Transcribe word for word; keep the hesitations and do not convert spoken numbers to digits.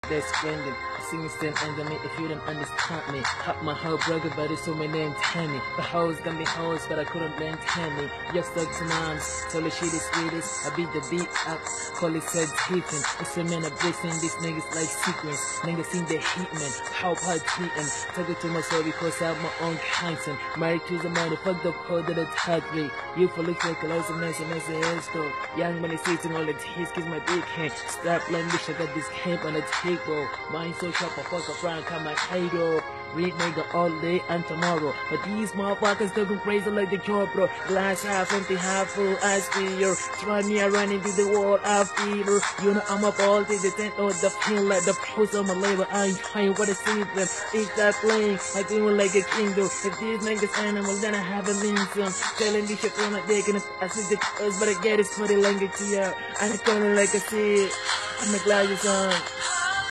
That's Brendan. Singing stand under me if you don't understand me. Hop my whole brother, but it's so my name Tammy. The hoes got me hoes, but I couldn't maintain me. Just stuck to moms, so the shit is sweetest. I beat the beat up, call it said Tiffin. It's a man of blessing, these niggas like sequence. Niggas seen the heat man, how hard tweeting. Talk it to myself because I have my own conscience. Married to the motherfucker, hoe that attacked me. You for look like a lots of nice and nice and stuff. Young money sitting all the teeth, kiss my big hand. Stop playing bitch, I got this camp on the table. Mine so sharp, I fuck around, come my idol. Read nigga all day and tomorrow. But these motherfuckers still go crazy like the cure, bro. Glass half empty, half full, I feel. Try me, I run into the wall, I feel. You know I'm up all day, the tent or the feel like the post on my label. I ain't trying what to see them. It's that playing, I do it like a kingdom. If these niggas animals, then I have a mean some. Telling this shit from my dick and I see the cuz, but I get it for the language here. I'm calling like I see it. I'm a glad you're on.